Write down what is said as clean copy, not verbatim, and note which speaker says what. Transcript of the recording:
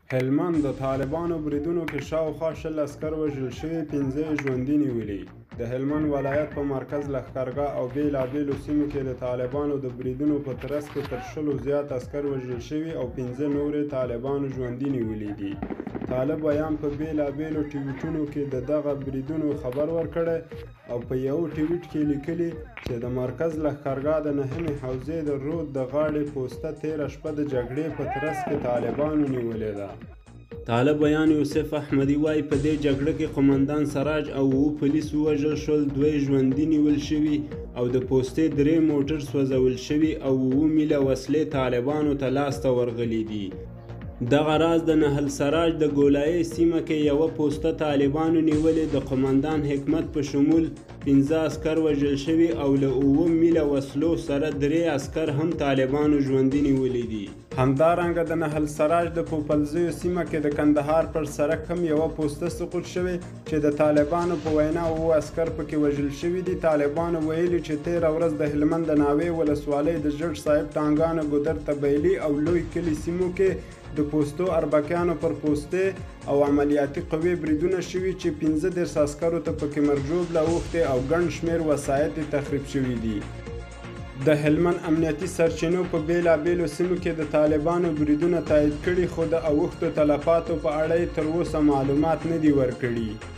Speaker 1: هلمند د طالبانو بریدونو کې شاوخوا 20 عسکر وژل شوي، 15 یې ژوندي نیولي. د هلمند ولایت په مرکز لښکرګاه او بېلابېلو سیمو کې د طالبانو د بریدونو په ترڅ کې تر 100 زیات عسکر وژل شوي او 15 نور یې طالبانو ژوندي نیولي دي. طالب ویان په بېلابېلو ټویټونو کې د دغه بریدونو خبر ورکړی او په یو ټویټ کې لیکلي چې د مرکز لښکرګاه د 9مې حوزې د رود د غاړې پوسته تېره شپه د جګړې په ترڅ کې طالبانو نیولې ده. طالب ویان یوسف احمدي وایي په دې جګړه کې قومندان سراج او 7 پولیس ووژل شول، 2 ژوندي نیول شوي او د پوستې 3 موټر سوځول شوي او 7 میله وسلې طالبانو ته لاسته ورغلي دي. دغه راز د نهل سراج د ګولایي سیمه کې یوه پوسته طالبانو نیولې، د قومندان حکمت په شمول 15 عسکر وژل شوي او له 7 میله وسلو سره 3 عسکر هم طالبانو ژوندي نیولي دي. همدارنګه د نهل سراج د پوپلزیو سیمه کې د کندهار پر سړک هم یوه پوسته سقوط شوې چې د طالبانو په وینا 7 عسکر پکې وژل شوي دي. طالبانو ویلي چې 13 ورځ د هلمند د ناوې ولسوالۍ د ژړ صاحب ټانګانو ګودر تبیلي او لوی کلي سیمو کې د پوستو اربکیانو پر پوستې او عملیاتي قوې بریدونه شوي چې 15 عسکرو ته پکې مرجوب اوښتې او ګڼ شمېر وسایط تخریب شوي دي. د هلمند امنیتي سرچینو په بېلابېلو سیمو کې د طالبانو بریدونه تایید کړي، خو د اوښتو تلفاتو په اړه یې تر اوسه معلومات نه دي ورکړي.